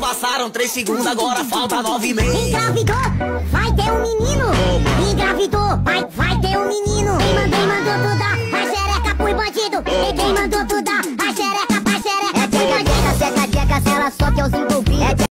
passaram 3 segundos, agora falta 9 e meio. Engravidou, vai ter um menino.